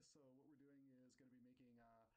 So what we're doing is going to be making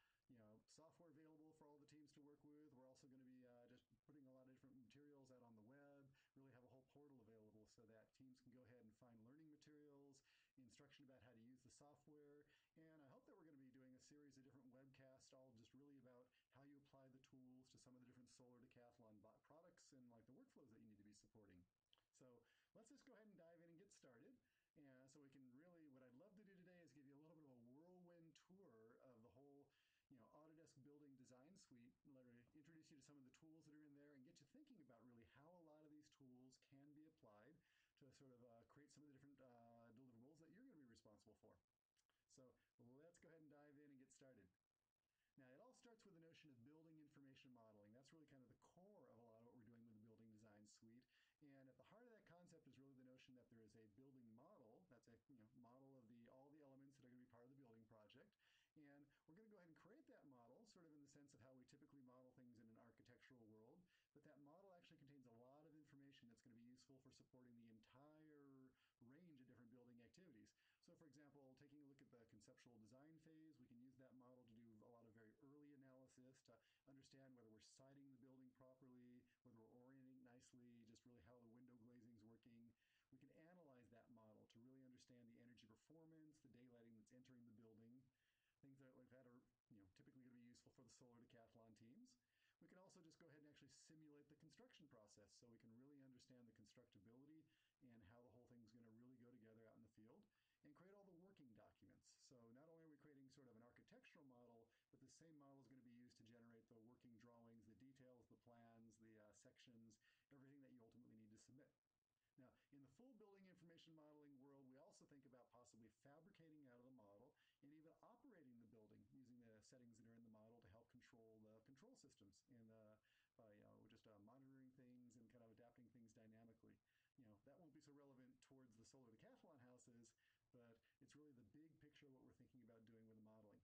software available for all the teams to work with. We're also going to be just putting a lot of different materials out on the web, really have a whole portal available so that teams can go ahead and find learning materials, instruction about how to use the software, and I hope that we're going to be doing a series of different webcasts all just really about how you apply the tools to some of the different solar decathlon products and like the workflows that you need to be supporting. So let's just go ahead and dive in and get started. And so we can really, what I'd love to do today is give you a little bit of a whirlwind tour of the whole Autodesk Building Design Suite, introduce you to some of the tools that are in there and get you thinking about really how a lot of these tools can be applied to sort of create some of the different deliverables that you're going to be responsible for. So let's go ahead and dive in and get started. Now, it all starts with the notion of building information modeling. That's really kind of the core of a lot of what we're doing with the Building Design Suite. And at the heart of that concept is really the notion that there is a building model. That's a model of all the elements that are going to be part of the building project. And we're going to go ahead and create that model, sort of in the sense of how we typically model things in an architectural world. But that model actually contains a lot of information that's going to be useful for supporting the entire range of different building activities. So, for example, taking a look at the conceptual design phase, we can use that model to do a lot of very early analysis to understand whether we're siding the building properly, whether we're orienting nicely, just really how the window glazing is working. We can analyze that model to really understand the energy performance, the daylighting that's entering the building. Things like that are typically going to be useful for the solar decathlon teams. We can also just go ahead and actually simulate the construction process so we can really understand the constructability and how the whole thing's going to really go together out in the field and create all the working documents. So not only are we creating sort of an architectural model, but the same model is going to be used to generate the working drawings, the details, the plans, the sections, everything that you ultimately need to submit. Now, in the full building information modeling world, we also think about possibly fabricating out of the model and even operating the building using the settings that are in the model to help control the control systems and by just monitoring things and kind of adapting things dynamically. That won't be so relevant towards the solar decathlon houses, but it's really the big picture of what we're thinking about doing with the modeling.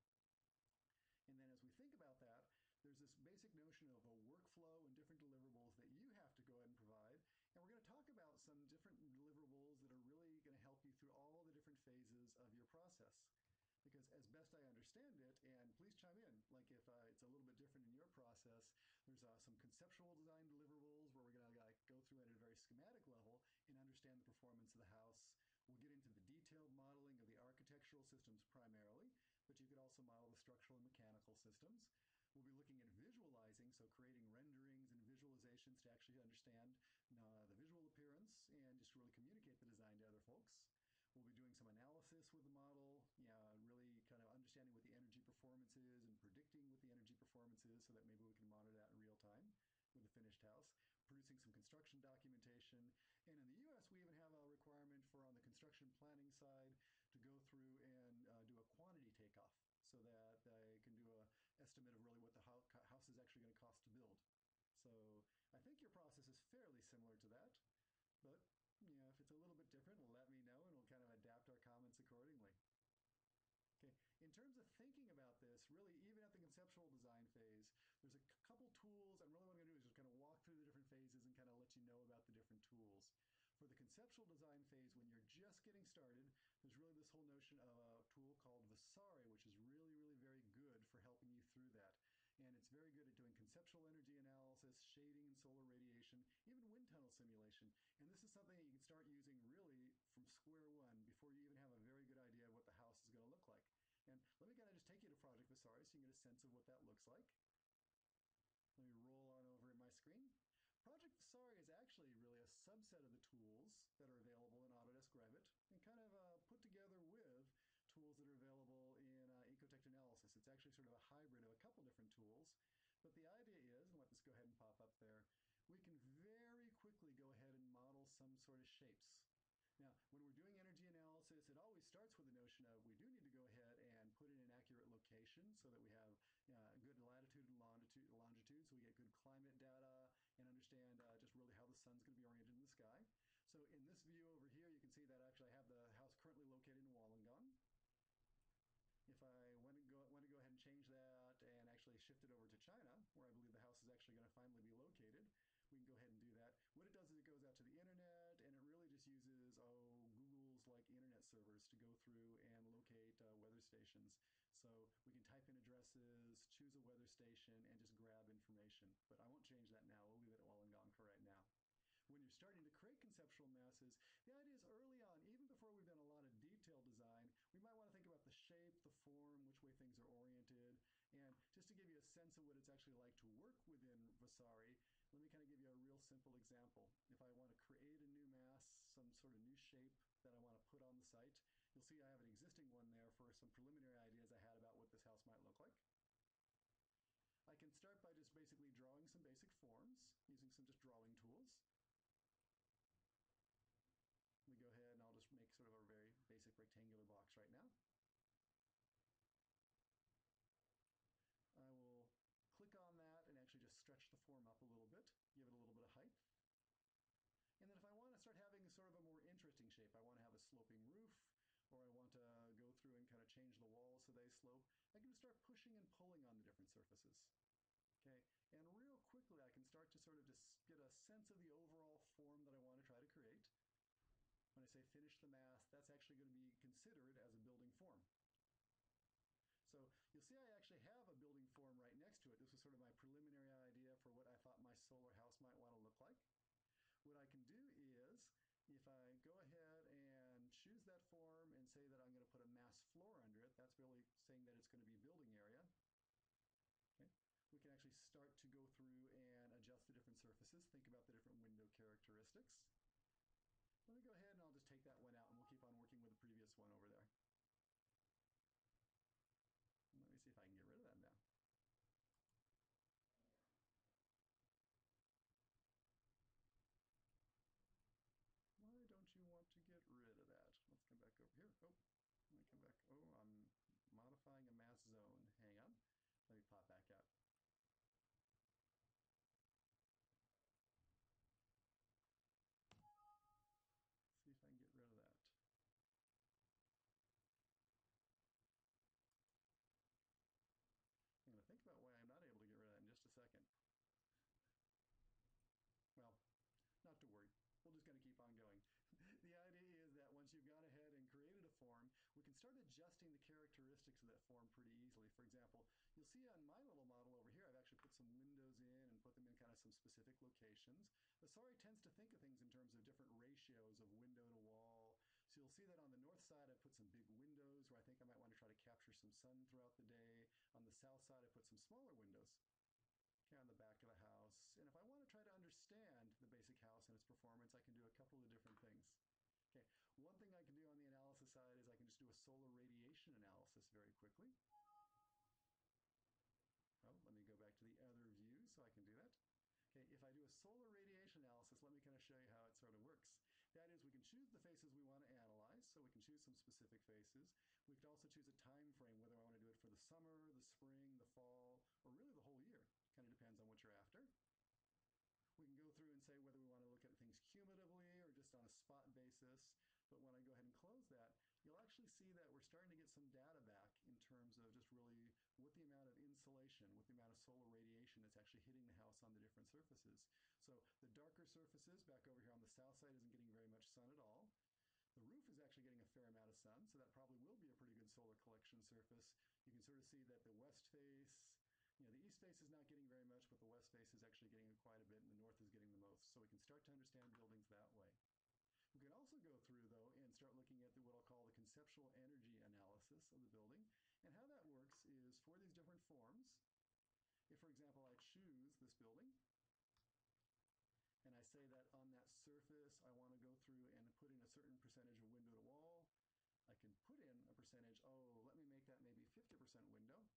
And then as we think about that, there's this basic notion of a workflow and different deliverables that you have to go ahead and provide. And we're going to talk about some different deliverables that are really going to help you through all the different phases of your process. Because as best I understand it, and please chime in, like if it's a little bit different in your process, there's some conceptual design deliverables where we're going to go through it at a very schematic level and understand the performance of the house. We'll get into the detailed modeling of the architectural systems primarily, but you could also model the structural and mechanical systems. We'll be looking at visualizing, so creating renderings and visualizations to actually understand the visual appearance and just really communicate the design to other folks. We'll be doing some analysis with the model, really kind of understanding what the energy performance is and predicting what the energy performance is so that maybe we can monitor that in real time with the finished house, producing some construction documentation. And in the US, we even have a requirement for on the construction planning side to go through and do a quantity takeoff so that they can do an estimate of really what the house is actually going to cost to build. So I think your process is fairly similar to that, but if it's a little bit different, let me know and we'll kind of adapt our comments accordingly. Okay, in terms of thinking about this, really even at the conceptual design phase, there's a couple tools, and really what I'm going to do is just kind of walk through the different phases and kind of let you know about the different tools. For the conceptual design phase, when you're just getting started, there's really this whole notion of a tool called Visari, which is really, really very good for helping you through that. And it's very good at doing conceptual energy analysis, shading and solar radiation, even wind tunnel simulation. And this is something that you can start using really from square one before you even have a very good idea of what the house is going to look like. And let me kind of just take you to Project Visari so you can get a sense of what that looks like. Let me roll on over in my screen. Project Visari is actually really a subset of the tools that are available in Autodesk Revit and kind of put together with tools that are available in Ecotect Analysis. It's actually sort of a hybrid of a couple different tools, but the idea is, and let this go ahead and pop up there, we can very quickly go ahead and model some sort of shapes. Now, when we're doing energy analysis, it always starts with the notion of we do need to go ahead and put in an accurate location so that we have good latitude and longitude, so we get good climate data and understand just really how the sun's going to be oriented in the sky. So in this view over here, you can see that actually I have the house currently located in Wollongong. If I want to go ahead and change that and actually shift it over to China, where I believe the house is actually going to finally be located, we can go ahead and do that. What it does is it goes out to the internet, and it really just uses Google's like internet servers to go through and locate whether weather stations. So we can type in addresses, choose a weather station, and just grab information. But I won't change that now. We'll leave it at Wollongong for right now. When you're starting to create conceptual masses, the idea is early on, even before we've done a lot of detailed design, we might want to think about the shape, the form, which way things are oriented. And just to give you a sense of what it's actually like to work within Vasari, let me kind of give you a real simple example. If I want to create a new mass, some sort of new shape that I want to put on the site, you'll see I have an existing one there for some preliminary ideas I had about what this house might look like. I can start by just basically drawing some basic forms using some just drawing tools. Let me go ahead and I'll just make sort of a very basic rectangular box right now. I will click on that and actually just stretch the form up a little bit, give it a little bit of height. And then if I want to start having sort of a more interesting shape, I want to have a sloping roof, or I want to go through and kind of change the walls so they slope, I can start pushing and pulling on the different surfaces. Okay, and real quickly I can start to sort of just get a sense of the overall form that I want to try to create. When I say finish the mass, that's actually going to be considered as a building form. So you'll see I actually have a building form right next to it. This was sort of my preliminary idea for what I thought my solar house might want to look like. What I can do is, if I go ahead and choose that form and say that I'm going to put a mass floor under it, that's really saying that it's going to be building area. Okay. We can actually start to go through and adjust the different surfaces, think about the different window characteristics. Let me go ahead and I'll just take that one out and we'll keep on working with the previous one over there. And let me see if I can get rid of that now. Why don't you want to get rid of that? Let's come back over here. Oh, let me come back. Oh, I'm modifying a mass zone. Hang on. Let me pop back out. See if I can get rid of that. I'm going to think about why I'm not able to get rid of that in just a second. Well, not to worry. We'll just kind of keep on going. The idea is that once you've gone ahead and created a form, we can start adjusting the characteristics of that form pretty easily. For example, you'll see on my little model over here, I've actually put some windows in and put them in kind of some specific locations. Vasari tends to think of things in terms of different ratios of window to wall. So you'll see that on the north side, I put some big windows where I think I might want to try to capture some sun throughout the day. On the south side, I put some smaller windows. Okay, on the back of the house. And if I want to try to understand the basic house and its performance, I can do a couple of different things. Okay, one thing I can do on the analysis side is I can just do a solar radiation analysis very quickly. Oh, let me go back to the other view so I can do that. Okay, if I do a solar radiation analysis, let me kind of show you how it sort of works. That is, we can choose the faces we want to analyze, so we can choose some specific faces. We could also choose a time frame, whether I want to do it for the summer, the spring, the fall, or really the whole year. Kind of depends on what you're after. We can go through and say whether we want to look at things cumulatively or just on a spot basis. But when I go ahead and close that, you'll actually see that we're starting to get some data back in terms of just really what the amount of insolation, what the amount of solar radiation that's actually hitting the house on the different surfaces. So the darker surfaces back over here on the south side isn't getting very much sun at all. The roof is actually getting a fair amount of sun, so that probably will be a pretty good solar collection surface. You can sort of see that the west face, the east face is not getting very much, but the west face is actually getting quite a bit, and the north is getting the most. So we can start to understand buildings that way. We can also go through, though, and start looking at what I'll call the conceptual energy analysis of the building. And how that works is for these different forms, if, for example, I choose this building, and I say that on that surface, I want to go through and put in a certain percentage of window to wall, I can put in a percentage, let me make that maybe 50% window.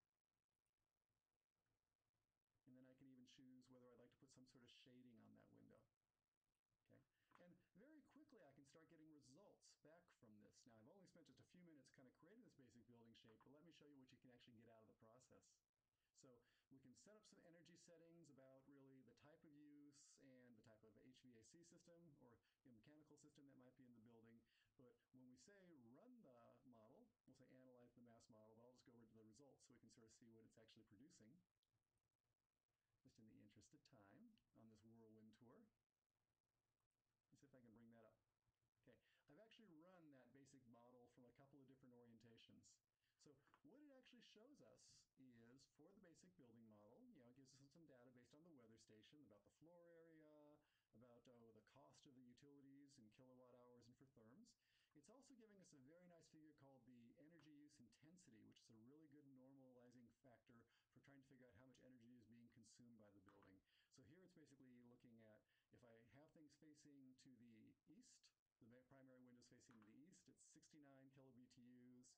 And then I can even choose whether I'd like to put some sort of shading on that window. Okay, and very quickly I can start getting results back from this. Now I've only spent just a few minutes kind of creating this basic building shape, but let me show you what you can actually get out of the process. So we can set up some energy settings about really the type of use and the type of HVAC system or mechanical system that might be in the building. But when we say run the model, we'll say analyze the mass model, but I'll just go over to the results so we can sort of see what it's actually producing. Just in the interest of time on this whirlwind tour. Let's see if I can bring that up. Okay, I've actually run that basic model from a couple of different orientations. So what it actually shows us is for the basic building model, it gives us some data based on the weather station about the floor area, about the cost of the utilities in kilowatt hours and for therms. It's also giving us a very nice figure called the energy use intensity, which is a really good normalizing factor for trying to figure out how much energy is being consumed by the building. So here it's basically looking at if I have things facing to the east, the primary windows facing to the east, it's 69 kilobtus,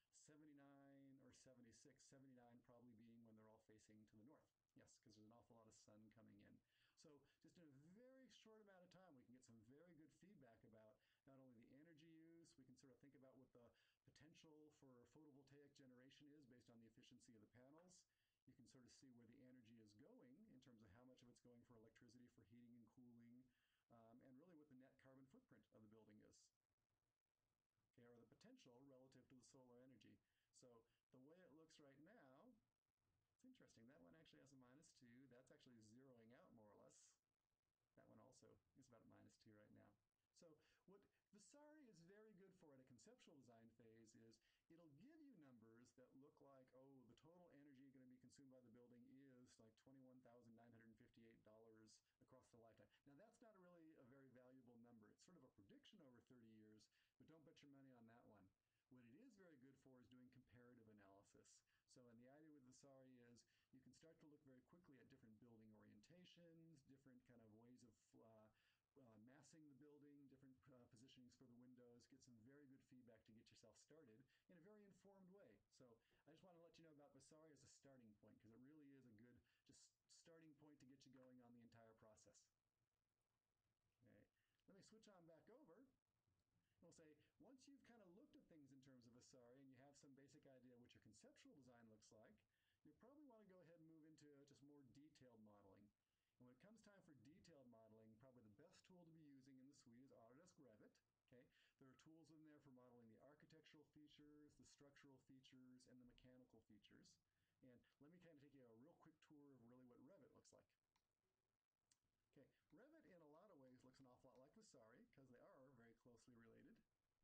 79 or 76, 79 probably being when they're all facing to the north. Yes, because there's an awful lot of sun coming in. So just in a very short amount of time, we can get some very good feedback about not only the energy use, we can sort of think about what the potential for photovoltaic generation is based on the efficiency of the panels. You can sort of see where the energy is going in terms of how much of it's going for electricity, for heating and cooling, and really what the net carbon footprint of the building is. Okay, or the potential relative to the solar energy. So the way it looks right now, it's interesting. That one actually has a -2. That's actually zeroing out more or less. That one also is about a -2 right now. So what Vasari is very good for at a conceptual design phase is it'll give you numbers that look like, oh, the total energy going to be consumed by the building is like $21,958 across the lifetime. Now that's not really a very valuable number. It's sort of a prediction over 30 years, but don't bet your money on that one. What it is very good for is doing comparative analysis. So, and the idea with Vasari is you can start to look very quickly at different building orientations, different kind of ways of massing the building, different positionings for the windows, get some very good feedback to get yourself started in a very informed way. So I just want to let you know about Vasari as a starting point because it really is a good just starting point to get you going on the entire process. Okay, let me switch on back over. We'll say, once you've kind of looked at things in terms of Vasari and you have some basic idea what your conceptual design looks like, you probably want to go ahead and move into just more detailed modeling. And when it comes time for detailed modeling, probably the best tool to be using in the suite is Autodesk Revit. Okay, there are tools in there for modeling the architectural features, the structural features, and the mechanical features. And let me kind of take you a real quick tour of really what Revit looks like. Okay, Revit in a lot of ways looks an awful lot like Vasari because they are very closely related.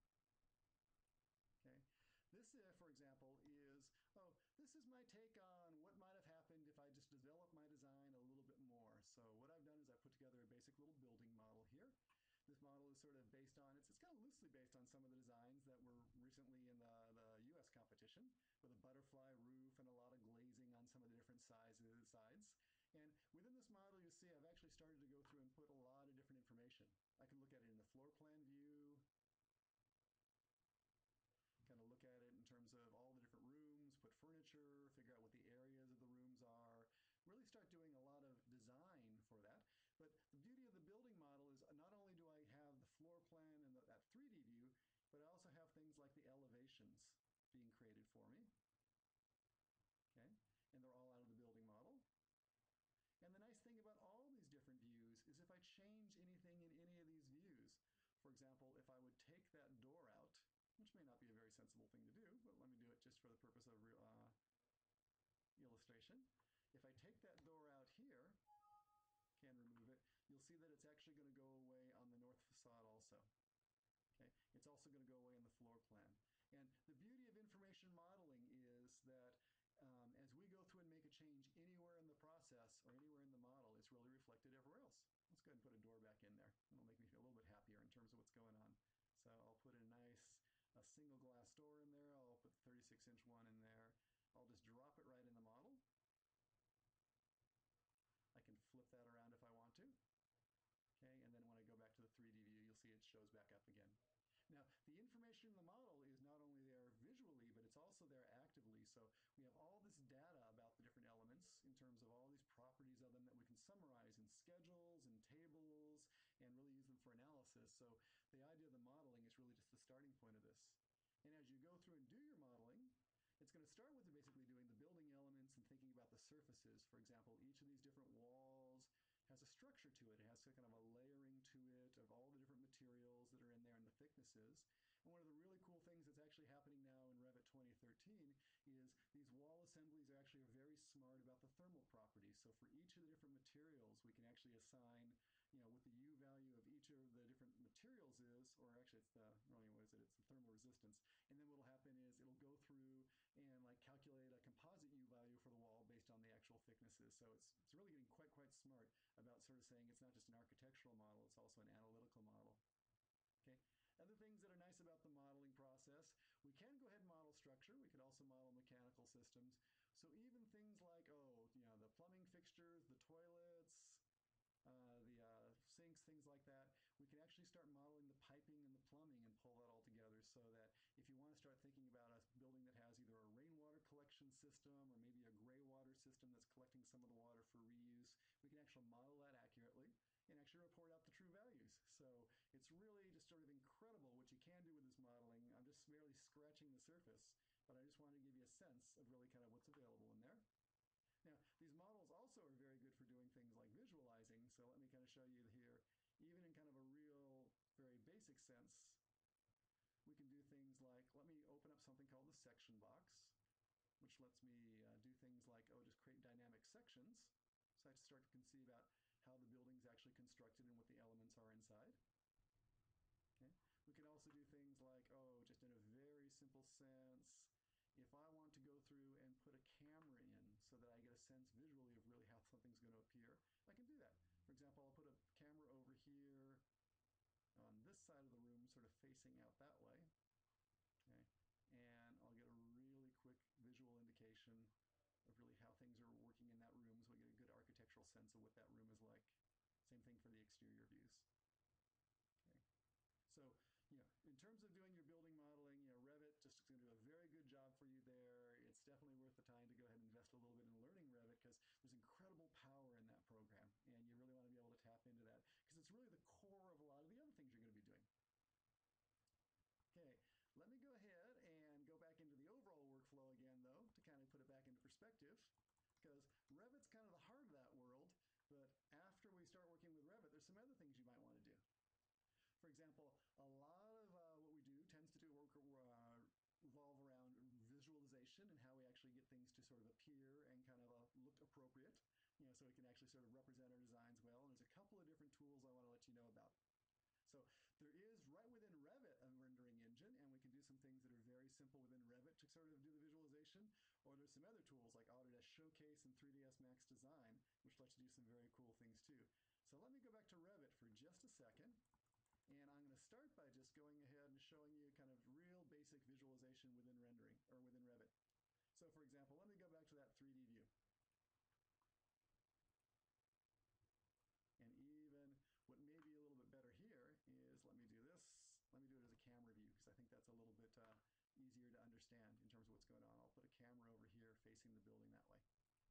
Okay, this, for example, is, this is my take on what might have happened if I just developed my design a little bit more. So what I've done is I put together a basic little building model here. This model is sort of based on, it's kind of loosely based on some of the designs that were recently in the US competition with a butterfly roof and a lot of glazing on some of the different sides. And within this model, you'll see I've actually started to go through and put a lot of different information. I can look at it in the floor plan view, kind of look at it in terms of all the different rooms, put furniture, figure out what the areas of the rooms are, really start doing a lot of design for that. But the beauty of the building model is not only do I have the floor plan and that 3D view, but I also have things like the elevations being created for me. Okay, and they're all out of the building model. And the nice thing about all these different views is if I change anything in any of these views, for example, if I would take that door out, which may not be a very sensible thing to do, but let me do it just for the purpose of illustration. If I take that door out here, can remove it, you'll see that it's actually going to go away on the north facade also. Okay, it's also going to go away in the floor plan. And the beauty of information modeling is that as we go through and make a change anywhere in the process or anywhere in the model, it's really reflected everywhere else. Let's go ahead and put a door back in there. It'll make me feel a little bit happier in terms of what's going on. So I'll put a nice single glass door in there. I'll put the 36-inch one in there. I'll just drop it right in the model. I can flip that around if I want to. Okay, and then when I go back to the 3D view, you'll see it shows back up again. Now, the information in the model is not only there visually, but it's also there actively. So we have all this data about the different elements in terms of all these properties of them that we can summarize in schedules and tables and really use them for analysis. So the idea of the modeling is really just the starting point of this. And as you go through and do your modeling, it's going to start with basically doing the building elements and thinking about the surfaces. For example, each of these different walls has a structure to it. It has kind of a layering to it of all the different materials that are in there and the thicknesses. And one of the really cool things that's actually happening now in Revit 2013 is these wall assemblies are actually very smart about the thermal properties. So for each of the different materials, we can actually assign, what the U value of each of the different materials is, or actually it's the thermal resistance. And then what will happen is it'll go through thicknesses. So it's really getting quite smart about sort of saying it's not just an architectural model, it's also an analytical model. Okay. Other things that are nice about the modeling process, we can go ahead and model structure. We could also model mechanical systems. So even things like, the plumbing fixtures, the toilets, the sinks, things like that, we can actually start modeling the piping and the plumbing and pull that all together so that if you want to start thinking about a building that has either a rainwater collection system or maybe a gray water system that's collecting some of the water for reuse, we can actually model that accurately and actually report out the true values. So it's really just sort of incredible what you can do with this modeling. I'm just merely scratching the surface, but I just wanted to give you a sense of really kind of what's available in there. Now, these models also are very good for doing things like visualizing, so let me kind of show you here, even in kind of a real, very basic sense, we can do things like, let me open up something called the section box, which lets me do things like, just create dynamic sections, so I start to conceive about how the building's actually constructed and what the elements are inside. Okay. We can also do things like, just in a very simple sense, if I want to go through and put a camera in so that I get a sense visually of really how something's going to appear, I can do that. For example, I'll put a camera over here on this side of the room, sort of facing out that way. Okay. And I'll get a really quick visual indication of really how things are working in that room, so we get a good architectural sense of what that room is like. Same thing for the exterior views. Okay. So, in terms of doing your building modeling, Revit just is going to do a very good job for you there. It's definitely worth the time to go ahead and invest a little bit in learning Revit because there's incredible power in that program, and you really want to be able to tap into that because it's really the core of a lot of the other things you're going to be doing. Okay, let me go ahead and go back into the overall workflow again, though, to kind of put it back into perspective, because Revit's kind of the heart of that world, but after we start working with Revit, there's some other things you might want to do. For example, a lot of what we do tends to revolve around visualization and how we actually get things to sort of appear and kind of look appropriate, so we can actually sort of represent our designs well. And there's a couple of different tools I want to let you know about. So there is, right within Revit, a rendering engine, and we can do some things that are very simple within Revit to sort of do the visualization, or there's some other tools like Autodesk Showcase and 3ds Max Design, which lets you do some very cool things too. So let me go back to Revit for just a second, and I'm going to start by just going ahead and showing you kind of real basic visualization within rendering, or within Revit. So for example, let me go back to that 3D view. And even what may be a little bit better here is, let me do this. Let me do it as a camera view because I think that's a little bit easier to understand in terms of what's going on. I'll put a camera over here facing the building that way.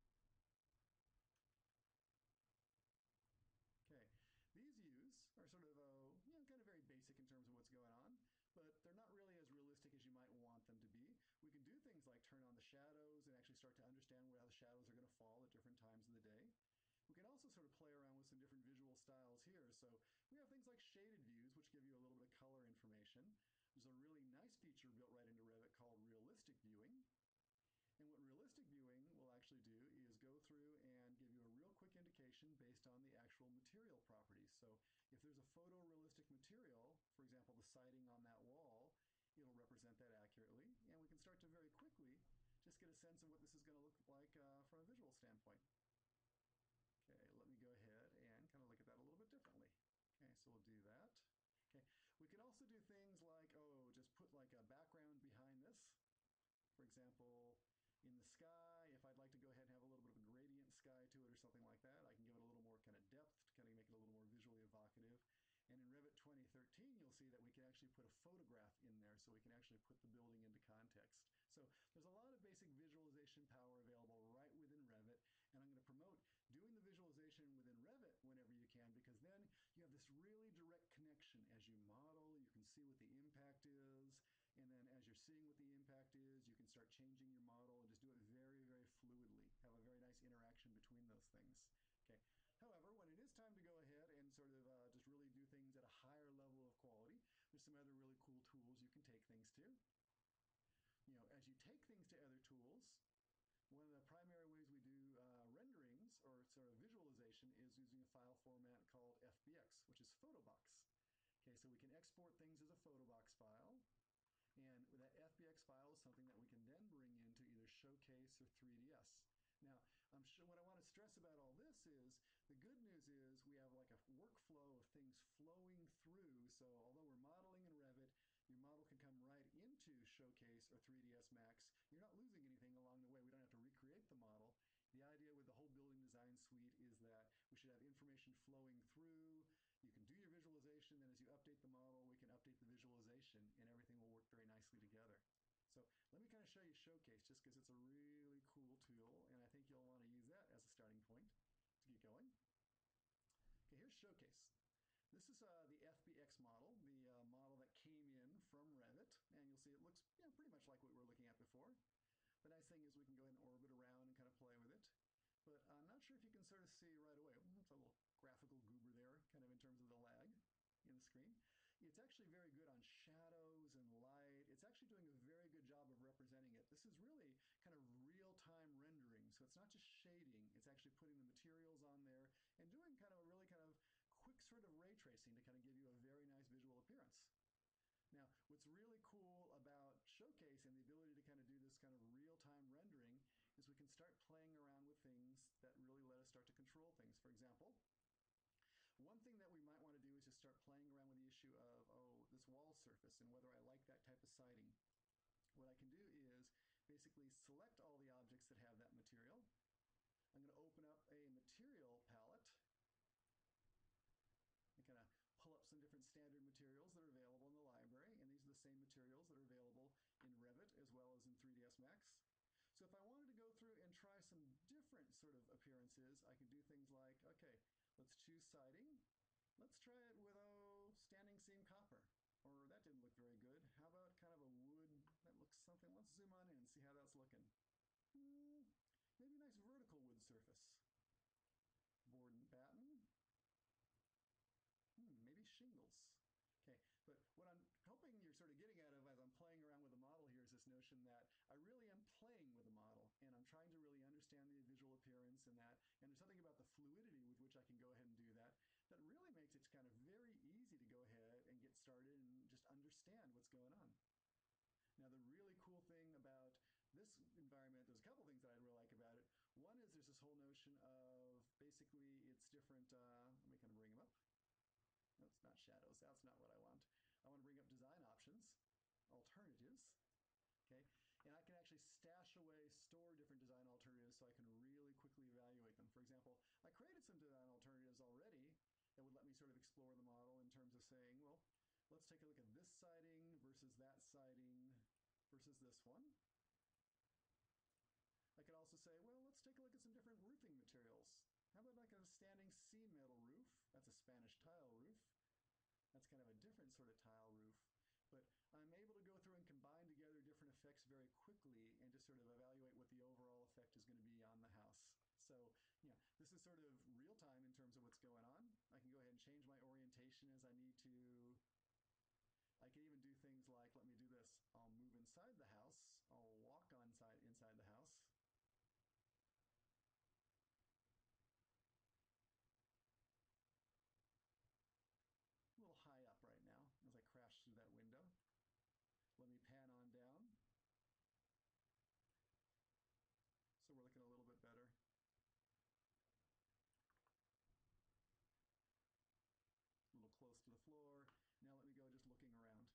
Okay, these views are sort of, kind of very basic in terms of what's going on, but they're not really as realistic as you might want them to be. We can do things like turn on the shadows and actually start to understand how the shadows are going to fall at different times of the day. We can also sort of play around with some different visual styles here. So we have things like shaded views, which give you a little bit of color information. There's a really nice feature built right into Revit called realistic viewing. And what realistic viewing will actually do is go through and give you a real quick indication based on the actual material properties. So if there's a photorealistic material, for example, the siding on that wall, it'll represent that accurately. And we can start to very quickly just get a sense of what this is going to look like from a visual standpoint. Okay, let me go ahead and kind of look at that a little bit differently. Okay, so we'll do that. Okay, we can also do things like, just put like a background behind this. For example, in the sky, if I'd like to go ahead and have a little bit of a gradient sky to it or something like that, I can give it a little more kind of depth to kind of make it a little more visually evocative. And in Revit 2013, you'll see that we can actually put a photograph in there, so we can actually put the building into context. So there's a lot of basic visualization power available right within Revit, and I'm going to promote doing the visualization within Revit whenever you can, because then you have this really direct connection. As you model, you can see what the impact is, and then as you're seeing what the impact is, you can start changing your model and just do it very, very fluidly. Have a very nice interaction between those things. Okay. However, when it is time to go ahead and sort of just really do things at a higher level of quality, there's some other really cool tools you can take things to. As you take things to other tools, one of the primary ways we do renderings or sort of visualization is using a file format called FBX, which is Photobox. Okay, so we can export things as a Photobox file, and that FBX file is something that we can then bring into either Showcase or 3ds. Now, What I want to stress about all this is the good news is we have like a workflow of things flowing through. So although we're modeling in Revit, your model can come right into Showcase or 3ds Max. You're not losing anything along the way. We don't have to recreate the model. The idea with the whole building design suite is that we should have information flowing through. You can do your visualization, then as you update the model, we can update the visualization, and everything will work very nicely together. So let me kind of show you Showcase just because it's a really cool tool, and I think you'll want to use that as a starting point to get going. Okay, here's Showcase. This is the FBX model, the model that came in from Revit, and you'll see it looks pretty much like what we were looking at before. The nice thing is we can go ahead and orbit around and kind of play with it, but I'm not sure if you can sort of see right away. It's a little graphical goober there, kind of in terms of the lag in the screen. It's actually very good on shadows and light. It's actually doing a very good job of representing it. This is really kind of real-time rendering, so it's not just shading. It's actually putting the materials on there and doing kind of a really kind of quick sort of ray tracing to kind of give you a very nice visual appearance. Now, what's really cool about Showcase and the ability to kind of do this kind of real-time rendering is we can start playing around with things that really let us start to control things. For example, one thing that we might want to do is just start playing around with the issue of, this wall surface and whether I like that type of siding. What I can do is basically select all the objects that have that material. I'm going to open up a material palette and kind of pull up some different standard materials that are available in the library, and these are the same materials that are available in Revit as well as in 3ds Max. So if I wanted to go through and try some different sort of appearances, I can do things like, okay, let's choose siding. Let's try it with, standing seam copper. Or that didn't look very good. How about kind of a wood that looks something? Let's zoom on in and see how that's looking. Maybe a nice vertical wood surface. Board and batten. Maybe shingles. Okay, but what I'm hoping you're sort of getting at as I'm playing around with the model here is this notion that I really am playing with the model, and I'm trying to really understand the visual appearance and that, and there's something about the fluidity with which I can go ahead and do that that really makes it kind of very easy to go ahead and get started and just understand what's going on. Now, the really cool thing about this environment, there's a couple things that I really like about it. One is there's this whole notion of basically it's different, let me kind of bring them up. No, it's not shadows. That's not what I want. I want to bring up design options, alternatives, okay? And I can actually stash away, store different design alternatives so I can really quickly evaluate them. For example, I created some design alternatives already that would let me sort of explore the model in terms of saying, well, let's take a look at this siding versus that siding versus this one. I could also say, well, let's take a look at some different roofing materials. How about like a standing seam metal roof? That's a Spanish tile roof. That's kind of a different sort of tile roof. But I'm able to go through and combine together different effects very quickly and just sort of evaluate what the overall effect is going to be on the house. So, this is sort of real time in terms of what's going on. I can go ahead and change my orientation as I need to. I can even do things like, let me do this. I'll move inside the house. I'll walk inside the house. A little high up right now as I crash through that window. Let me pan on down. So we're looking a little bit better. A little close to the floor. Now let me go just looking around.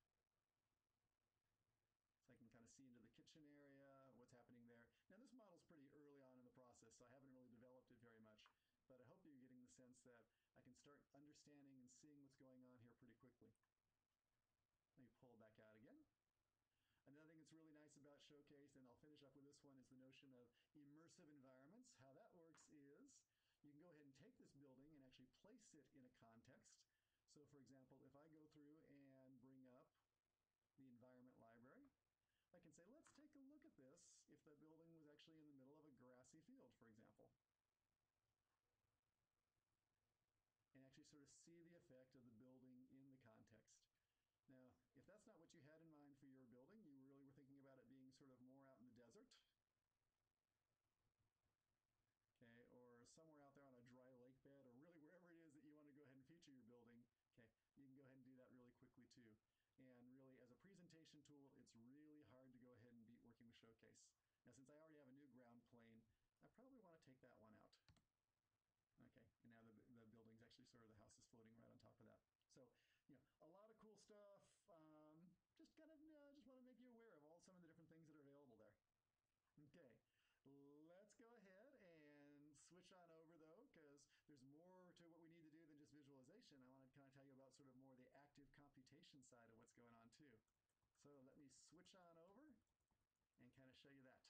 So I can kind of see into the kitchen area, what's happening there. Now this model's pretty early on in the process, so I haven't really developed it very much. But I hope you're getting the sense that I can start understanding and seeing what's going on here pretty quickly. Let me pull back out again. Another thing that's really nice about Showcase, and I'll finish up with this one, is the notion of immersive environments. How that works is you can go ahead and take this building and actually place it in a context. So for example, if I go through and bring up the environment library, I can say, let's take a look at this if the building was actually in the middle of a grassy field, for example. And actually sort of see the effect of the building in the context. Now, if that's not what you had in mind for your building, you really were thinking about it being sort of more out in the desert, okay, or somewhere out there on a dry lake bed, or really wherever it is that you want to go ahead and feature your building, okay, you can go ahead and do that really quickly too. And really, as a presentation tool, it's really hard to go ahead and beat working with Showcase. Now, since I already have a new ground plane, I probably want to take that one out. Okay, and now the building's actually sort of the house is floating right on top of that. So, a lot of cool stuff. Just kind of just want to make you aware of all some of the different things that are available there. Okay, let's go ahead and switch on over though, because there's more to what we need to do than just visualization. I want to kind of tell you about sort of more the active computation side of what's going on too. So let me switch on over and kind of show you that.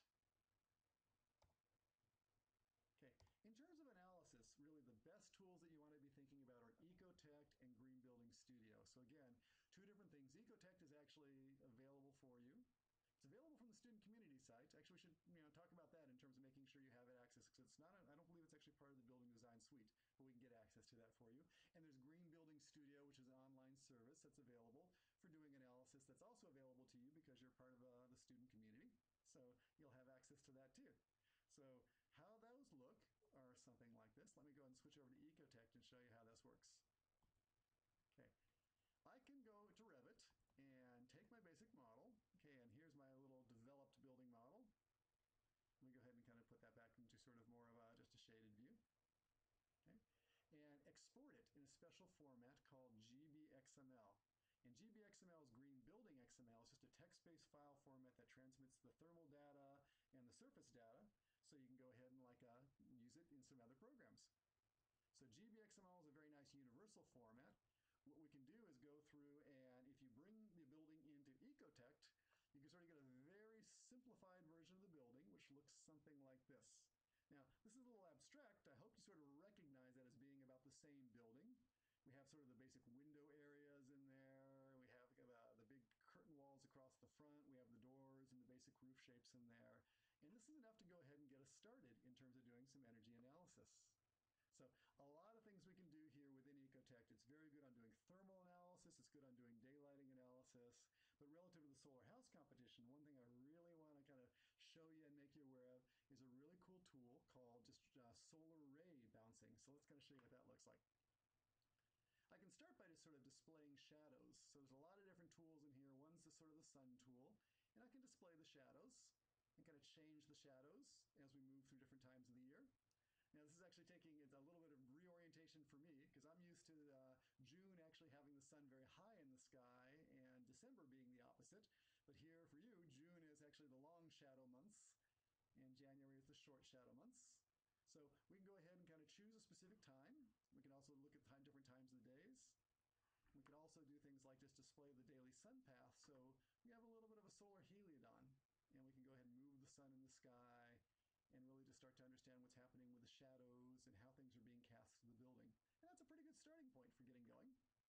Okay, in terms of analysis, really the best tools that you want to be thinking about are Ecotect and Green Building Studio. So again, two different things. Ecotect is actually available for you. It's available from the student community site. Actually, we should talk about that in terms of making sure you have it access, because it's not. I don't believe it's actually part of the building design suite, but we can get access to that for you. And there's Green Building Studio, which is an online service that's available for doing analysis. That's also available to you because you're part of the student community. So you'll have access to that too. So how those look are something like this. Let me go ahead and switch over to Ecotect and show you how this works. Okay, I can go to Revit and take my basic model. Okay, and here's my little developed building model. Let me go ahead and kind of put that back into sort of more of just a shaded view. Okay, and export it in a special format called GBXML. And GBXML's Green Building XML is just a text-based file format that transmits the thermal data and the surface data, so you can go ahead and use it in some other programs. So GBXML is a very nice universal format. What we can do is go through, and if you bring the building into Ecotect, you can sort of get a very simplified version of the building, which looks something like this. Now, this is a little abstract. I hope you sort of recognize that as being about the same building. We have sort of the basic window areas in there. We have the big curtain walls across the front. We have the doors and the basic roof shapes in there. And this is enough to go ahead and get us started in terms of doing some energy analysis. So a lot of things we can do here within Ecotect. It's very good on doing thermal analysis. It's good on doing daylighting analysis. But relative to the solar house competition, one thing I really want to kind of show you and make you aware of is a really cool tool called just solar ray bouncing. So let's kind of show you what that looks like. I can start by just sort of displaying shadows. So there's a lot of different tools in here. One's the sort of the sun tool, and I can display the shadows and kind of change the shadows as we move through different times of the year. Now this is actually taking a little bit of reorientation for me, because I'm used to June actually having the sun very high in the sky and December being the opposite. But here for you, June is actually the long shadow months and January is the short shadow months. So we can go ahead and kind of choose a specific time. We can also look at different times of the days. We can also do things like just display the daily sun path. So we have a little bit of a solar heliodon, and we can go ahead and move the sun in the sky and really just start to understand what's happening with the shadows and how things are being cast to the building. And that's a pretty good starting point for getting going.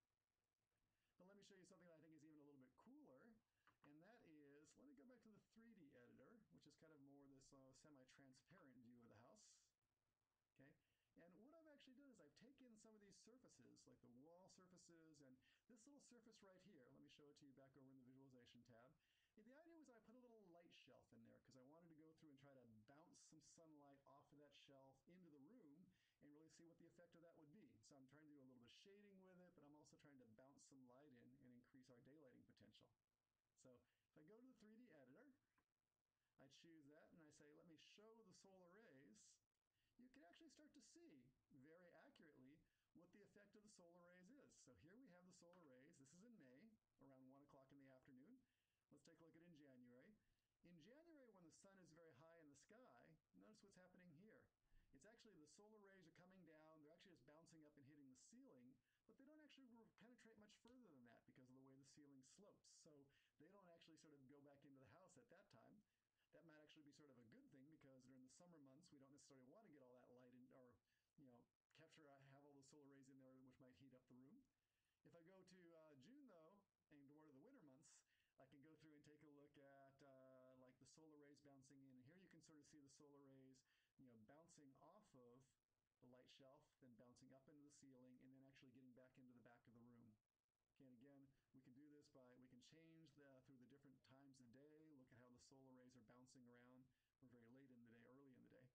But let me show you something that I think is even a little bit cooler, and that is, let me go back to the 3D editor, which is kind of more this semi-transparent view of the house. Okay, and what I've actually done is I've taken some of these surfaces, like the wall surfaces and this little surface right here. Let me show it to you back over in the visualization tab. And the idea was I put a little light shelf in there because I wanted to go through and try to bounce some sunlight off of that shelf into the room and really see what the effect of that would be. So I'm trying to do a little bit of shading with it, but I'm also trying to bounce some light in and increase our daylighting potential. So if I go to the 3D editor, I choose that and I say, let me show the solar rays. You can actually start to see very accurately what the effect of the solar rays is. So here we have the solar rays. This is in May, around 1 o'clock in the afternoon. Let's take a look at it in January. In January, when the sun is very high in the sky, notice what's happening here. It's actually the solar rays are coming down. They're actually just bouncing up and hitting the ceiling, but they don't actually penetrate much further than that because of the way the ceiling slopes. So they don't actually sort of go back into the house at that time. That might actually be sort of a good thing, because during the summer months, we don't necessarily want to get all that light in, or have all the solar rays in there, which might heat up the room. If I go to June though, and go to the winter months, I can go through and take a look at like the solar rays bouncing in. And here you can sort of see the solar rays, bouncing off of the light shelf, then bouncing up into the ceiling, and then actually getting back into the back of the room. Okay, and again, we can do this we can change through the different times of day, look at how the solar rays are bouncing around. We're very late in the day, early in the day.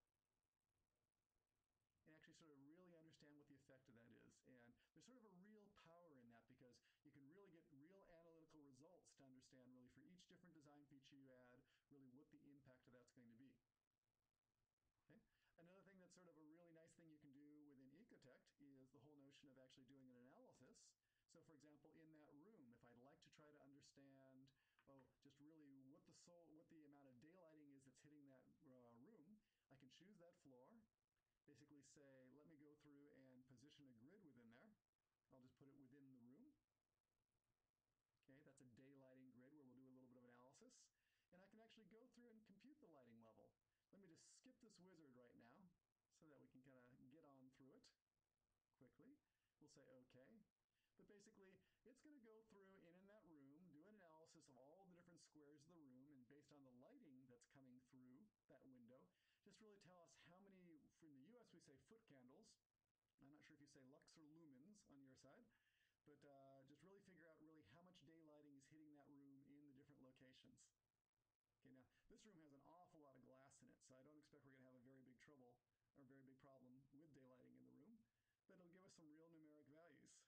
And actually sort of really understand what the effect of that is. And there's sort of a real power in that, because you can really get real analytical results to understand really for each different design feature you add, really what the impact of that's going to be. option of actually doing an analysis. So for example, in that room, if I'd like to try to understand, just really what the amount of daylighting is that's hitting that room, I can choose that floor, basically say, let me go through and position a grid within there. I'll just put it within the room. Okay, that's a daylighting grid where we'll do a little bit of analysis. And I can actually go through and compute the lighting level. Let me just skip this wizard right now so that we can kind of get on through it quickly. We'll say OK. But basically, it's going to go through in that room, do an analysis of all the different squares of the room, and based on the lighting that's coming through that window, just really tell us how many, in the US we say foot candles. I'm not sure if you say lux or lumens on your side, but just really figure out really how much daylighting is hitting that room in the different locations. Okay, now this room has an awful lot of glass in it, so I don't expect we're going to have a very big trouble or a very big problem with daylighting in the room, but it'll give us some real numeric values.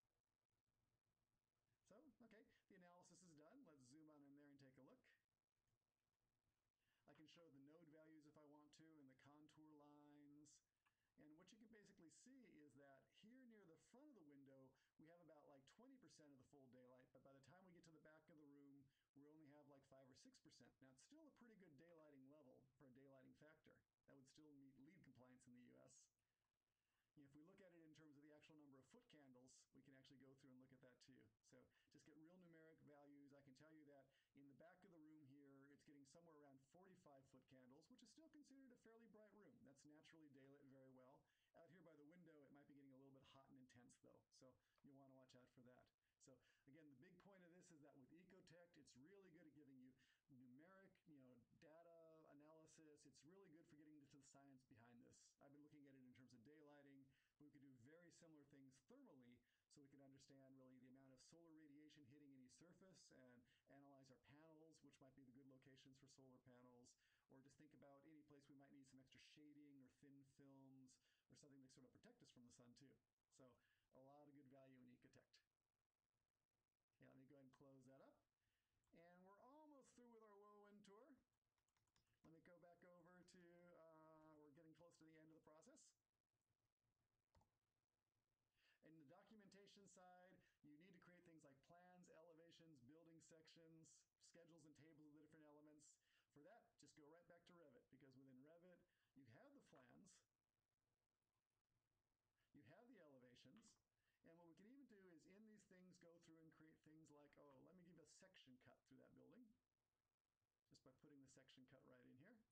So, okay, the analysis is done. Let's zoom on in there and take a look. I can show the node values if I want to and the contour lines. And what you can basically see is that here near the front of the window, we have about like 20% of the full daylight, but by the time we get to the back of the room, we only have like 5 or 6%. Now, it's still a pretty good daylighting level for a daylighting factor. That would still meet LEED compliance in the US. If we look at it in terms of the actual number of foot candles, we can actually go through and look at that too. So just get real numeric values. I can tell you that in the back of the room here, it's getting somewhere around 45 foot candles, which is still considered a fairly bright room. That's naturally daylit very well. Out here by the window, it might be getting a little bit hot and intense though. So you'll want to watch out for that. So again, the big point of this is that with Ecotect, it's really good at giving you numeric, data analysis. It's really good for getting into the science behind this. I've been looking at it in terms of daylighting, but we could do very similar things thermally, so we could understand really the amount of solar radiation hitting any surface and analyze our panels, which might be the good locations for solar panels, or just think about any place we might need some extra shading or thin films or something to sort of protect us from the sun too. So a lot of good value in Ecotect. Okay, let me go ahead and close that up. And we're almost through with our WoWin tour. Let me go back over to, we're getting close to the end of the process. In the documentation side, you need to create things like plans, elevations, building sections, schedules and tables of the different elements. For that, just go right back to Revit, because within Revit, you have the plans, you have the elevations, and what we can even do is in these things go through and create things like, let me give a section cut through that building, just by putting the section cut right in here.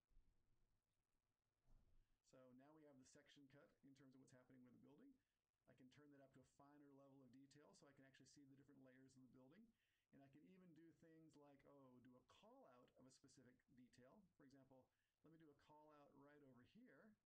So now we have the section cut in terms of what's happening with the building. I can turn that up to a finer level of detail so I can actually see the different layers of the building. And I can even do things like, do a call out of a specific detail. For example, let me do a call out right over here.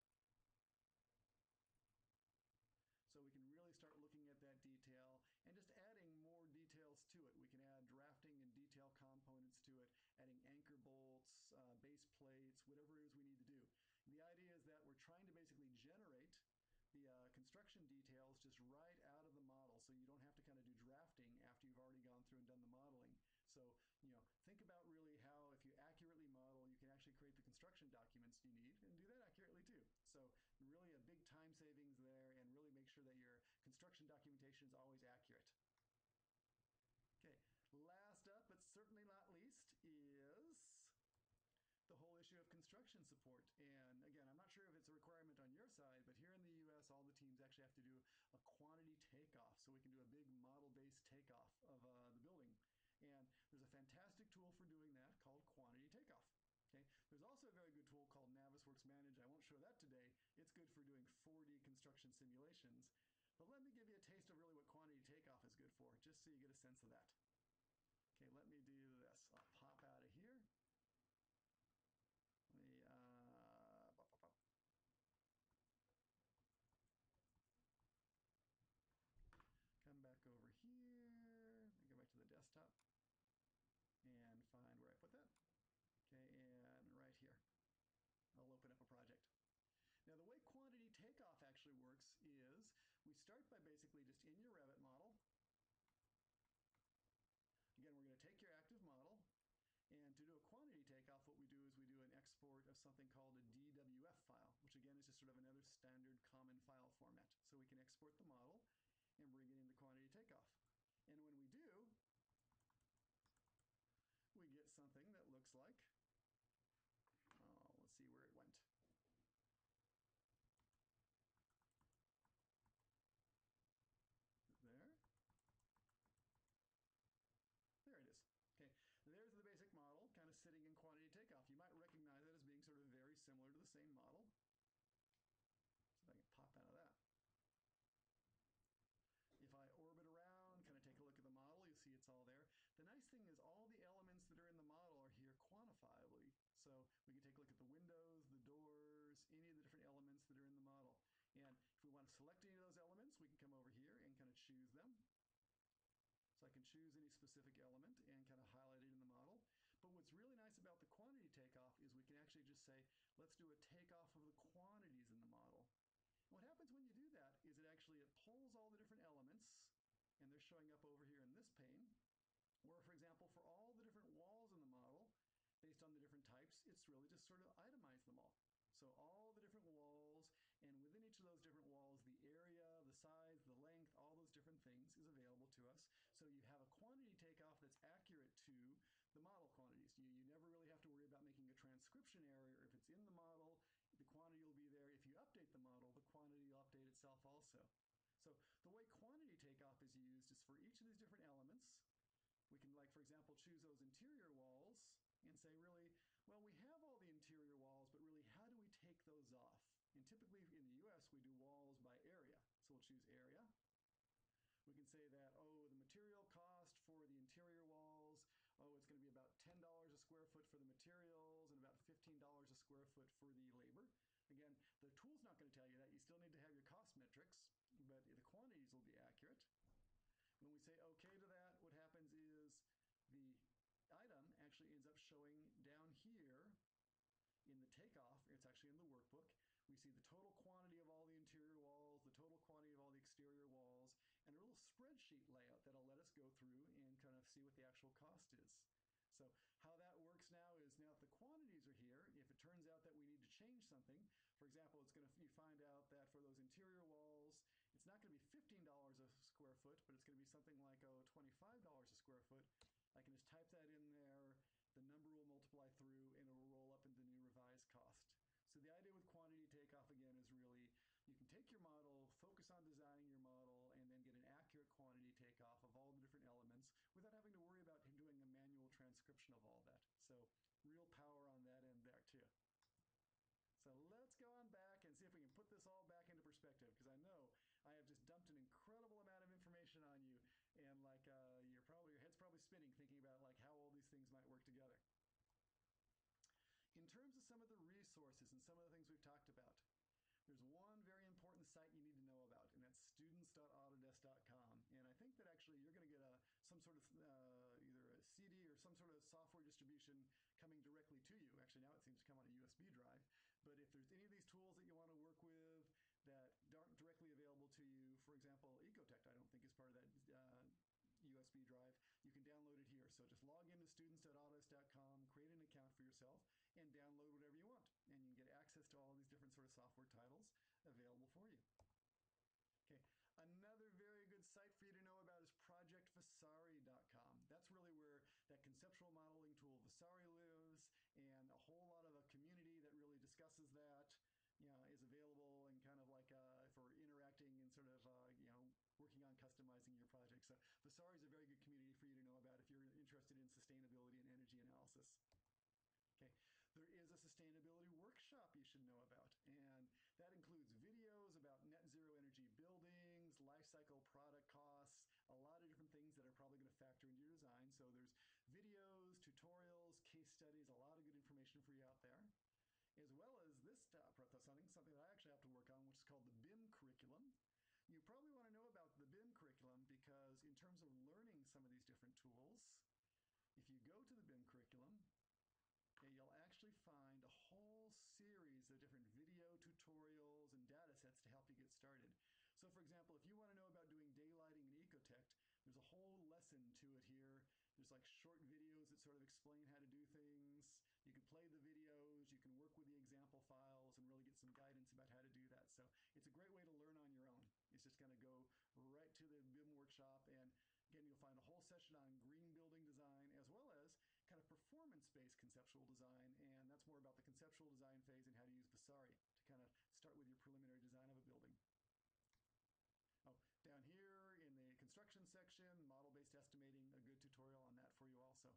So we can really start looking at that detail and just adding more details to it. We can add drafting and detail components to it, adding anchor bolts, base plates, whatever it is we need to do. And the idea is that we're trying to basically generate the construction details just right out of the model, so you don't have to kind of do drafting after you've already gone through and done the modeling. So, think about really how if you accurately model, you can actually create the construction documents you need and do that accurately too. So really a big time savings there, and really make sure that your construction documentation is always accurate. Okay, last up, but certainly not least, is the whole issue of construction support. And again, I'm not sure if it's a requirement on your side, but here in the US, all the teams actually have to do a quantity takeoff, so we can do a big model-based takeoff of the building. And there's a fantastic tool for doing that called Quantity Takeoff. Okay. There's also a very good tool called Navisworks Manage. I won't show that today. It's good for doing 4D construction simulations. But let me give you a taste of really what Quantity Takeoff is good for, just so you get a sense of that. Okay, let me do this. I'll pop out of here. Let me, come back over here. Let me go back to the desktop and find where I put that. Okay, and right here. I'll open up a project. Now, the way Quantity Takeoff actually works is we start by basically just in your Revit model. Again, we're going to take your active model, and to do a quantity takeoff, what we do is we do an export of something called a DWF file, which again is just sort of another standard common file format. So we can export export the model and bring it into quantity takeoff. And when we do, we get something that looks like, let's see where it went. There. There it is. Okay, there's the basic model kind of sitting in quantity takeoff. You might recognize it as being sort of very similar to the same model. See if I can pop out of that. If I orbit around, kind of take a look at the model, you'll see it's all there. The nice thing is all the elements that are in the model are here quantifiably. So we can take a look at the windows, the doors, any of the different elements that are in the model. And if we want to select any of those elements, we can come over here and kind of choose them. So I can choose any specific element and kind of highlight it in the model. But what's really nice about the quantity takeoff is we can actually just say, let's do a takeoff of the quantities in the model. What happens when you do that is it pulls all the different elements, and they're showing up over here in this pane, where, for example, for all the different walls in the model, based on the different types, it's really just sort of itemized them all. So all the different walls, and within each of those different walls, the area, the size, the length, all those different things is available to us. So you have a quantity takeoff that's accurate to the model quantities. You never really have to worry about making a transcription error. If it's in the model, the quantity will be there. If you update the model, the quantity will update itself also. So the way quantity takeoff is used is for each of these different elements. We can, like, for example, choose those interior walls and say, really, well, we have all the interior walls, but really, how do we take those off? And typically in the US, we do walls by area. So we'll choose area. We can say that, the material cost for the interior walls, it's going to be about $10 a square foot for the materials and about $15 a square foot for the labor. Again, the tool's not going to tell you that. You still need to have your cost metrics, but the quantities will be accurate. When we say OK to that, what happens is the item actually ends up showing down here in the takeoff. It's actually in the workbook. We see the total quantity of all the interior walls, the total quantity of all the exterior walls, and a little spreadsheet layout that'll let us go through and kind of see what the actual cost is. So how that works now is, now if the quantities are here, if it turns out that we need to change something, for example, you find out that for those interior walls, it's not going to be $15 a square foot, but it's going to be something like $25 a square foot. I can just type that in there, the number will multiply through, and it will roll up into the new revised cost. So the idea with quantity takeoff, again, is really, you can take your model, focus on designing your model, and then get an accurate quantity takeoff of all the different elements without having to worry about doing a manual transcription of all that. So real power on that end there too. So let's go on back and see if we can put this all back into perspective, because I know I have just dumped an incredible amount of information on you, and your head's probably spinning thinking about how all these things might work together. In terms of some of the resources and some of the things we've talked about, there's one very important site you need to know about, and that's students.autodesk.com. And I think that actually you're going to get some sort of either a CD or some sort of software distribution coming directly to you. Actually, now it seems to come on a USB drive. But if there's any of these tools that you want to work with that aren't directly available to you, for example, Ecotect, I don't think is part of that USB drive, you can download it here. So just log into students.autodesk.com, create an account for yourself, and download whatever you want. And you can get access to all these different sort of software titles available for you. Okay, another very good site for you to know about is projectvasari.com. That's really where that conceptual modeling tool Vasari lives, and a whole lot of a community that really discusses that, is available, and kind of for interacting and sort of, working on customizing your project. So Vasari is a very good community for you to know about if you're interested in sustainability and energy analysis. Okay, there is a sustainability workshop you should know about, and that includes videos about net zero energy buildings, life cycle product costs, a lot of different things that are probably going to factor into your design. So there's videos, tutorials, case studies, a lot of good information for you out there, as well as this something that I actually have to work on, which is called the BIM curriculum. You probably want to know about the BIM curriculum because in terms of learning some of these different tools, if you go to the BIM curriculum, you'll actually find a whole series of different video tutorials and data sets to help you get started. So for example, if you want to know about doing daylighting in Ecotect, there's a whole lesson to it here. There's short videos that sort of explain how to do things. You can play the videos, you can work with the example files, and really get some guidance about how to do that. So it's a great way to learn on your own. It's just kind of workshop. And again, you'll find a whole session on green building design as well as kind of performance-based conceptual design. And that's more about the conceptual design phase and how to use Vasari to kind of start with your preliminary design of a building. Oh, down here in the construction section, model-based estimating, a good tutorial on that for you also.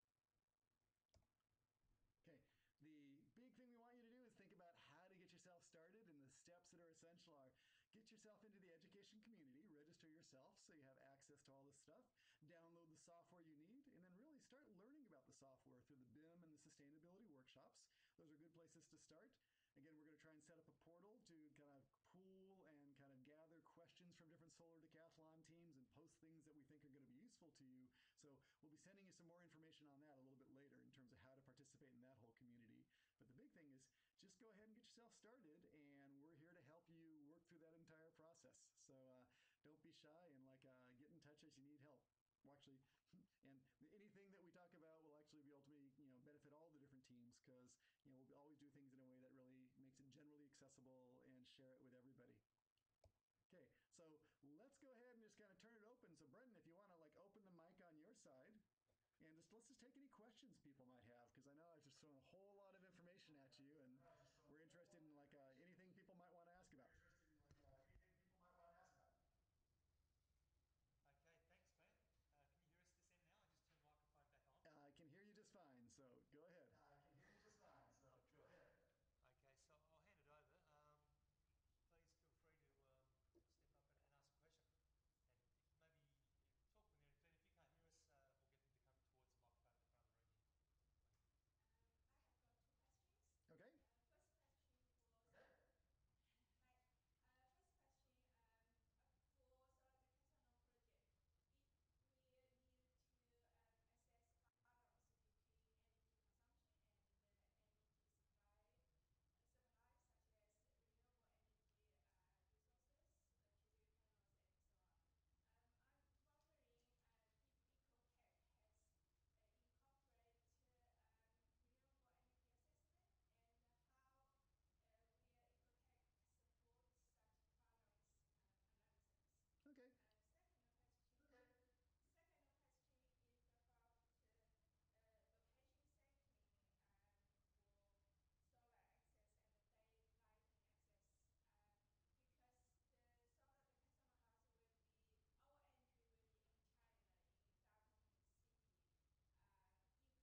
Okay, the big thing we want you to do is think about how to get yourself started, and the steps that are essential are get yourself into the education community, register yourself so you have access to all this stuff, download the software you need, and then really start learning about the software through the BIM and the sustainability workshops. Those are good places to start. Again, we're going to try and set up a portal to kind of pool and kind of gather questions from different solar decathlon teams and post things that we think are going to be useful to you. So we'll be sending you some more information on that a little bit later in terms of how to participate in that whole community. But the big thing is just go ahead and get yourself started, and we're here to help you work through that entire process. So don't be shy, and get in touch as you need help. Well, actually, and anything that we talk about will actually be ultimately, benefit all the different teams, because, we'll always do things in a way that really makes it generally accessible and share it with everybody. Okay, so let's go ahead and just kind of turn it open. So Brendan, if you want to open the mic on your side, and let's just take any questions people might have, because I know I've just thrown a whole lot of information at you, and we're interested in anything people might want to ask about. Okay, thanks, Glenn. Can you hear us this end now? I just turned the microphone back on. I can hear you just fine, so go ahead. Okay, so I'll hand it over. Please feel free to step up and ask a question. And maybe talk with me, Glenn. If you can't hear us, we'll get them to come towards the microphone at the front of the room here. I have got two questions. Okay. First question for hi. First question for solar decathlon project. If we need to assess balance between energy consumption and energy supply, such as renewable energy resources, PV panels, and so on. I'm wondering if Ecotech has incorporate renewable energy assessment, and how will Ecotech support such balance analysis? Okay. Second question is about location setting for solar access and daylighting access, because the solar decathlon house will be, our entry will be in China, in Datong city. If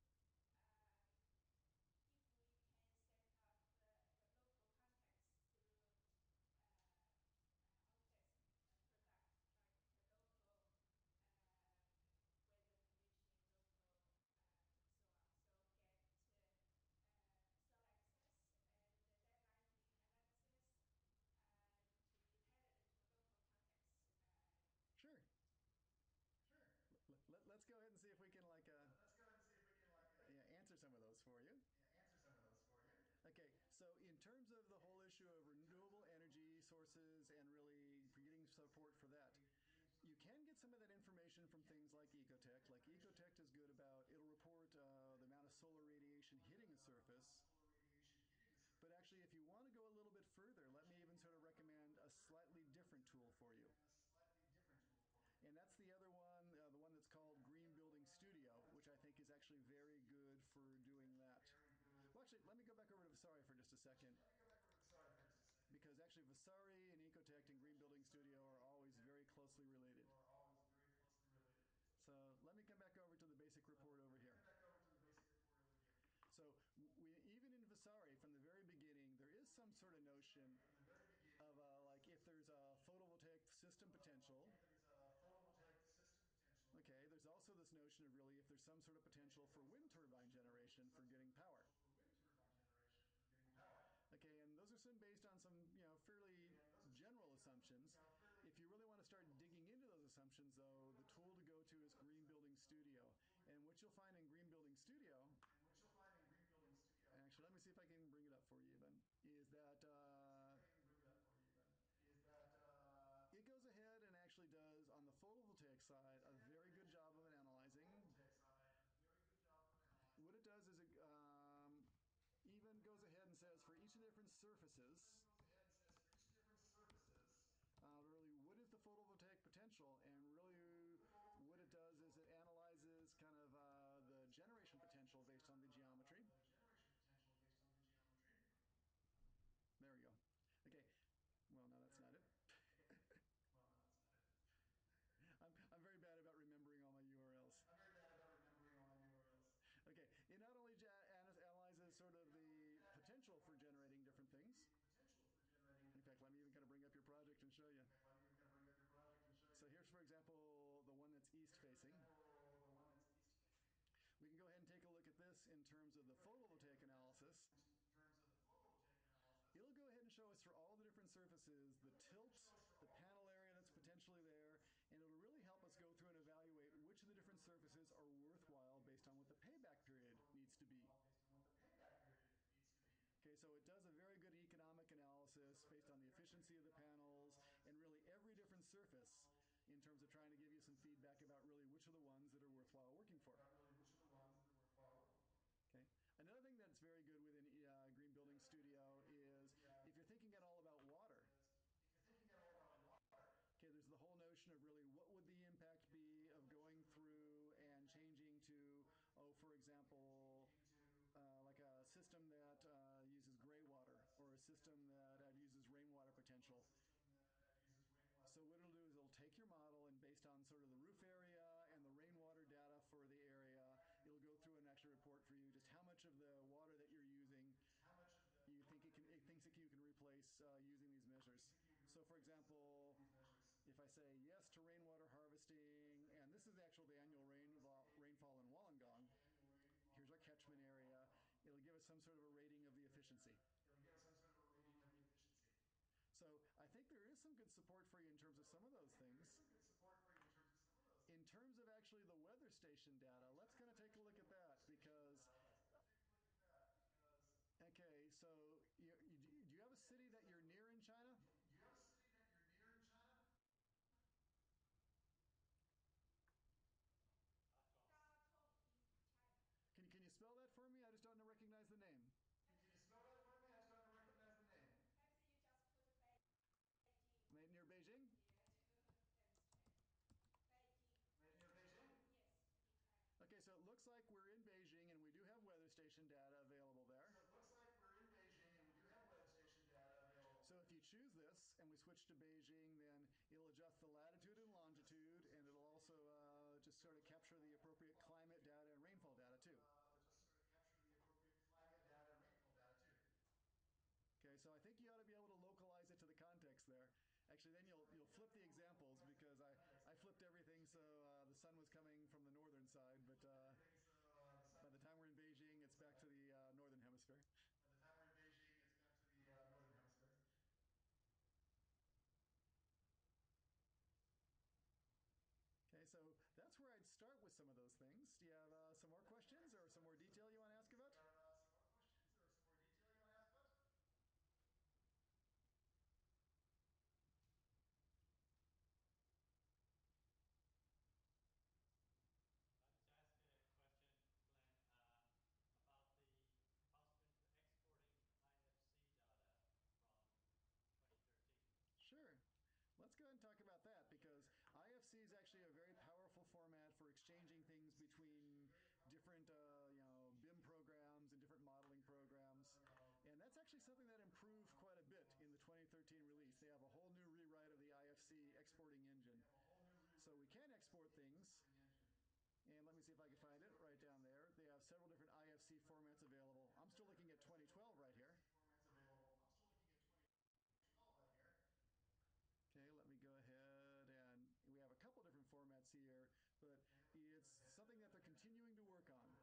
if we can set up the local context through Autodesk product, like the local weather condition, local so on. So get solar access and the daylighting analysis to be tailored to local context. Sure. Let's go ahead and see if we can answer some of those for you. Okay, so in terms of the whole issue of renewable energy sources and really getting support for that, you can get some of that information from things like Ecotech. Like Ecotech is good about, it'll report the amount of solar radiation hitting a surface. But actually, if you want to go a little bit further, let me even sort of recommend a slightly different tool for you. And that's the other one, the one that's called Green Building Studio, which I think is actually very good for doing that. Well, actually, let me go back over to Vasari for just a second. Because actually, Vasari and Ecotech and Green Building Studio are always very closely related. So let me come back over to the basic report over here. So even in Vasari, from the very beginning, there is some sort of notion of if there's a photovoltaic system potential. Okay, there's also this notion of really if there's some sort of potential for wind turbine generation for getting power. Okay, and those are some based on some fairly general assumptions. If you really want to start digging into those assumptions, though, the tool to go to is Green Building Studio. And what you'll find in Green Building Studio, actually, let me see if I can bring it up for you then, is that it goes ahead and actually does, on the photovoltaic side, a very good job of analyzing. What it does is it even goes ahead and says for each of the different surfaces, really what is the photovoltaic potential, and really facing. We can go ahead and take a look at this in terms of the photovoltaic analysis. It'll go ahead and show us for all the different surfaces, the tilt, the panel area that's potentially there, and it'll really help us go through and evaluate which of the different surfaces are worthwhile based on what the payback period needs to be. Okay, so it does a very good economic analysis based on the efficiency of the panels and really every different surface in terms of trying to give you some feedback about really which are the ones that are worthwhile working for. Okay. Another thing that's very good within Green Building Studio is if you're thinking at all about water. Okay, there's the whole notion of really what would the impact be of going through and changing to, for example, like a system that uses gray water or a system that uses rainwater potential. So what it'll do is it'll take your model and based on sort of the roof area and the rainwater data for the area, it'll go through and actually report for you just how much of the water that you're using you think it thinks that you can replace using these measures. So for example, if I say yes to rainwater harvesting, and this is the annual rainfall in Wollongong, here's our catchment area, it'll give us some sort of a rating of the efficiency. So I think there is some good support for you in terms of some of those things. In terms of actually the weather station data, let's kind of take a look at that because... Okay, so do you have a city that you're near in China? Daotong in China. Can you spell that for me? I just don't recognize the name. Actually, you just put Beijing. Near Beijing? Yeah, to demonstrate. Beijing. Yes, in China. Okay, so it looks like we're in Beijing and we do have weather station data available there. So if you choose this and we switch to Beijing, then it'll adjust the latitude and longitude, and it'll also just sort of capture the appropriate climate data and rainfall data too. Okay, so I think you ought to be able to localize it to the context there. Actually, then you'll flip the examples because I flipped everything so the sun was coming from the northern side, but by the time we're in Beijing, it's back to the northern hemisphere. Okay, so that's where I'd start with some of those things. Do you have some more questions or some more detail you want to ask about? Can I just ask a question, Glenn, about the possibility of exporting IFC data from 2013? Sure. Let's go ahead and talk about that because IFC is actually a very powerful format for exchanging things between different BIM programs and different modeling programs. And that's actually something that improved quite a bit in the 2013 release. They have a whole new rewrite of the IFC exporting engine. So we can export things. And let me see if I can find it right down there. They have several different IFC formats available. I'm still looking at 2012 right here. Okay, let me go ahead and we have a couple different formats here, but it's something that they're continuing to work on.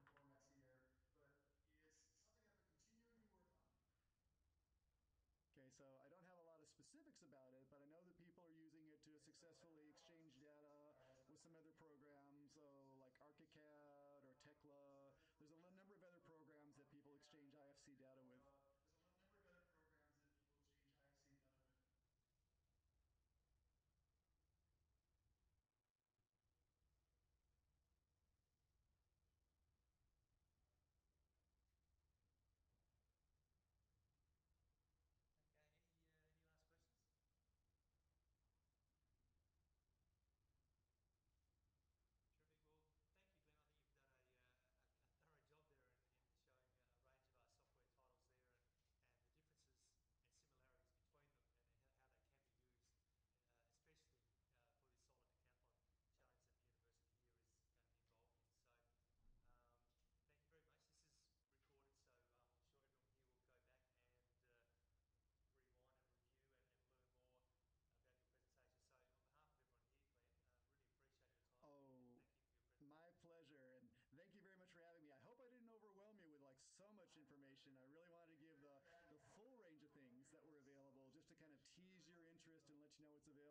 Okay, so I don't have a lot of specifics about it, but I know that people are using it to successfully exchange data with some other programs, like ArchiCAD or Tekla. There's a number of other programs that people exchange IFC data with. Okay, any last questions? Terrific. Well, thank you, Glenn. I think you've done a thorough job there in showing a range of our software titles there. much information. I really wanted to give the full range of things that were available just to kind of tease your interest and let you know what's available.